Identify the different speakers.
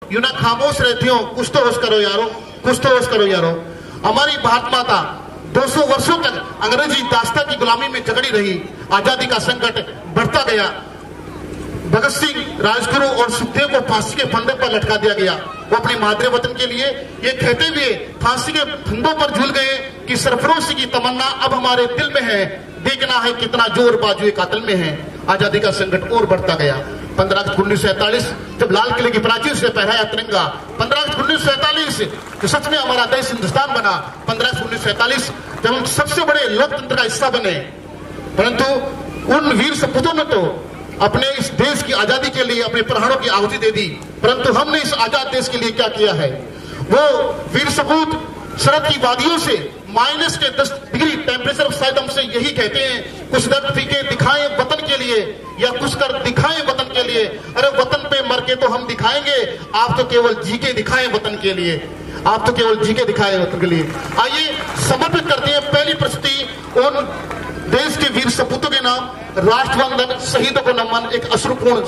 Speaker 1: यूं ना खामोश रहती हो, कुछ तो होश करो यारो, कुछ तो होश करो यारो। हमारी भारत माता 200 वर्षों तक अंग्रेजी दास्ता की गुलामी में जकड़ी रही। आजादी का संकट बढ़ता गया। भगत सिंह, राजगुरु और सुखदेव को फांसी के फंदे पर लटका दिया गया। वो अपनी मातृ वतन के लिए ये कहते हुए फांसी के फंदों पर झूल गए कि सरफरोशी की तमन्ना अब हमारे दिल में है, देखना है कितना जोर बाजुए कातिल में है। आजादी का संकट और बढ़ता गया। 15 अगस्त 1947 जब लाल किले की प्राचीर से फहराया तिरंगा, 15 अगस्त 1947 जो सच में हमारा देश हिंदुस्तान बना, 15 अगस्त 1947 जब हम सबसे बड़े लोकतंत्र का हिस्सा बने। परंतु उन वीर सपूतों ने तो अपने इस देश की आजादी के लिए अपने प्राणों की आहुति दे दी, परंतु हमने इस आजाद देश के लिए क्या किया है? वो वीर सपूत सरहद की वादियों से माइनस के 10 डिग्री टेम्परेचर शायद हमसे यही कहते हैं, कुछ दर्द फीके दिखाएं वतन के लिए या कुछ कर दिखाएं वतन के लिए। अरे वतन पे मर के तो हम दिखाएंगे, आप तो केवल जी के दिखाएं वतन के लिए, आप तो केवल जी के दिखाएं वतन के लिए। आइए समर्पित करते हैं पहली प्रस्तुति उन देश के वीर सपूतों के नाम, राष्ट्रवंदन, शहीदों को नमन, एक अश्रुपूर्ण